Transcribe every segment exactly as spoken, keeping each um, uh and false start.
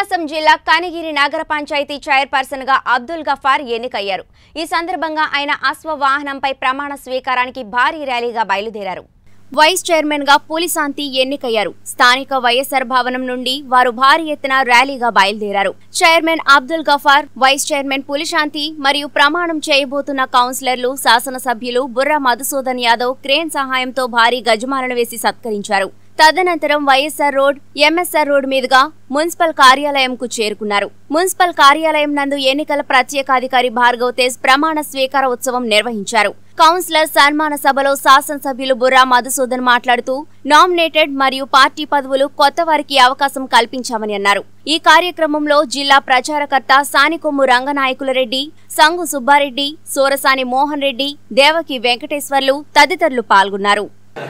ప్రకాశం జిల్లా కనిగిరి నగర పంచాయతీ చైర్పర్సన్ గా అబ్దుల్ గఫార్ ఎన్నికయ్యారు। ఈ సందర్భంగా ఆయన అశ్వ వాహనంపై ప్రమాణ స్వీకారానికి భారీ ర్యాలీగా బయలుదేరారు। వైస్ చైర్మన్ గా పులిశాంతి ఎన్నికయ్యారు। స్థానిక వైఎస్ఆర్ భవనం నుండి వారు భారీ ఎత్తున ర్యాలీగా బయలుదేరారు। Chairman Abdul Ghaffar, vice chairman Pulishanti మరియు ప్రమాణం చేయబోతున్న కౌన్సిలర్లు, శాసనసభ్యులు బుర్రా మధుసూదన్ యాదవ్ క్రేన్ సహాయంతో భారీ గజమాలను వేసి సత్కరించారు। తదనంతరం వైఎస్ఆర్ రోడ్, ఎంఎస్ఆర్ రోడ్ మీదుగా మున్సిపల్ కార్యాలయంకు చేరుకున్నారు। మున్సిపల్ కార్యాలయం నందు ఎన్నికల ప్రత్యేకాధికారి భార్గవ్ తేజ్ ప్రమాణ స్వీకార ఉత్సవం నిర్వహించారు। కౌన్సిలర్ సన్మాన సభలో శాసనసభ్యులు బుర్రా మధుసూదన్ మాట్లాడుతూ నామినేటెడ్ మరియు పార్టీ పదవులు కొత్త వారికి అవకాశం కల్పించామని అన్నారు। ఈ కార్యక్రమంలో జిల్లా ప్రచారకర్త సానికొమ్ము రంగనాయకులరెడ్డి, సంగు సుబ్బారెడ్డి, సోరసాని మోహన్ రెడ్డి, దేవకి వెంకటేశ్వర్లు తదితరులు పాల్గొన్నారు।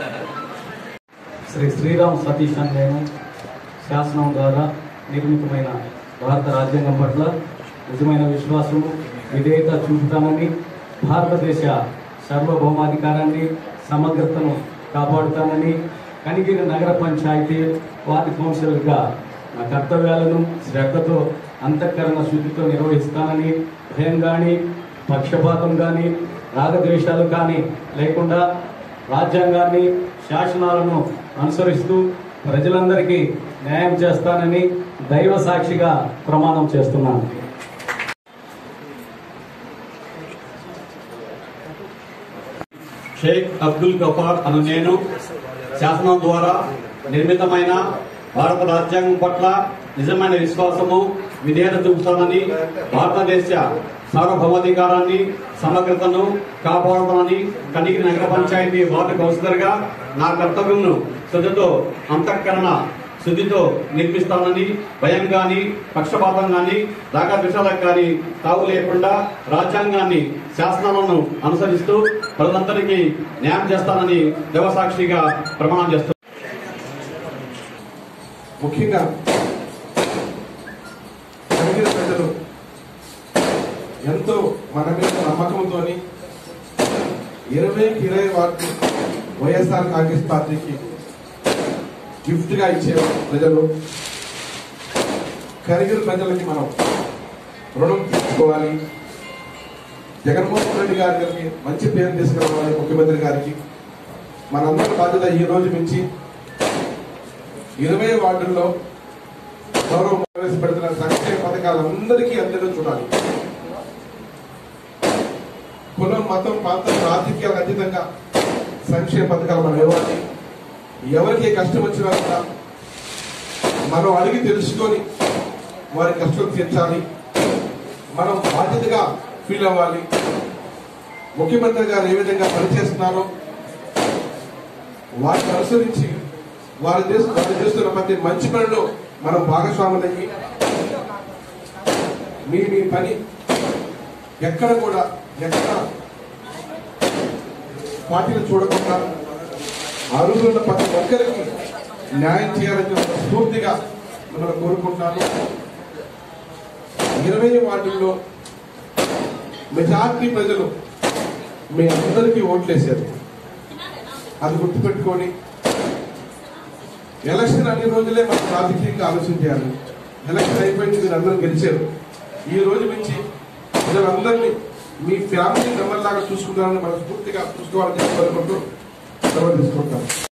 శ్రీ శ్రీరామ్ సతీష్ అని నేను శాసనం ద్వారా నిర్మితమైన భారత రాజ్యాంగం పట్ల నిజమైన విశ్వాసము, విధేయత చూపుతానని, భారతదేశ సార్వభౌమాధికారాన్ని, సమగ్రతను కాపాడుతానని, కనిగిరి నగర పంచాయతీ వార్డు కౌన్సిలర్గా నా కర్తవ్యాలను శ్రద్ధతో, అంతఃకరణ శుద్ధితో నిర్వహిస్తానని, భయం కానీ, పక్షపాతం కానీ, రాగద్వేషాలు కానీ లేకుండా రాజ్యాంగాన్ని, శాసనాలను అనుసరిస్తూ ప్రజలందరికీ న్యాయం చేస్తానని దైవ సాక్షిగా ప్రమాణం చేస్తున్నాను। షేక్ అబ్దుల్ గఫార్ అను నేను శాసనం ద్వారా నిర్మితమైన భారత రాజ్యాంగం పట్ల నిజమైన విశ్వాసము, విధేయత చూపుతానని, భారతదేశ సార్వభౌమాధికారాన్ని, సమగ్రతను కాపాడుతానని, కనిగిరి నగర పంచాయతీ వార్డు కౌన్సిలర్ గా నా కర్తవ్యంను శ్రద్ధతో, అంతఃకరణ శుద్ధితో నిర్మిస్తానని, భయం గాని, పక్షపాతం గాని, రాగద్వేషాలకు గాని తావు లేకుండా రాజ్యాంగాన్ని, శాసనాలను అనుసరిస్తూ ప్రజలందరికీ న్యాయం చేస్తానని దేవసాక్షిగా ప్రమాణం చేస్తున్నాను। ముఖ్యంగా కనిగిరి ప్రజలు ఎంతో మన మీద నమ్మకంతో ఇరవై ఇరవై వార్డు వైఎస్ఆర్ కాంగ్రెస్ పార్టీకి గిఫ్ట్ గా ఇచ్చే ప్రజలు, కనిగిరి ప్రజలకి మనం రుణం తీసుకోవాలి। జగన్మోహన్ రెడ్డి గారికి మంచి పేరు తీసుకురావాలి, ముఖ్యమంత్రి గారికి మనందరి బాధ్యత ఈ రోజు నుంచి ఇరవై వార్డుల్లో గౌరవ ప్రవేశపెడుతున్న సంక్షేమ పథకాలందరికీ అందరూ చూడాలి। కులం, మతం, ప్రాంతం, రాజకీయాలకు అతీతంగా సంక్షేమ పథకాలు మనం ఇవ్వాలి। ఎవరికి కష్టం వచ్చినా కూడా మనం అడిగి తెలుసుకొని వారి కష్టం తీర్చాలి। మనం బాధ్యతగా ఫీల్ అవ్వాలి। ముఖ్యమంత్రి గారు ఏ విధంగా పనిచేస్తున్నారో వారిని అనుసరించి వారి దేశ వారు చేస్తున్న ప్రతి మంచి పనిలో మనం భాగస్వాములయ్యి మీ మీ పని ఎక్కడ కూడా ఎక్కడ పార్టీలు చూడకుండా అర్హులున్న ప్రతి ఒక్కరికి న్యాయం చేయాలని స్ఫూర్తిగా మిమ్మల్ని కోరుకుంటున్నాను। ఇరవై వార్డుల్లో మెజార్టీ ప్రజలు మీ అందరికీ ఓట్లేశారు, అది గుర్తుపెట్టుకొని ఎలక్షన్ అన్ని రోజులే మనం రాజకీయంగా ఆలోచన చేయాలి। ఎలక్షన్ అయిపోయింది, మీరు అందరూ గెలిచారు। ఈ రోజు నుంచి ప్రజలందరినీ మీ ఫ్యామిలీ మెంబర్ లాగా చూసుకుంటారని మనం పూర్తిగా చూసుకోవాలని కోరుకుంటూ సెలవు తీసుకుంటాం।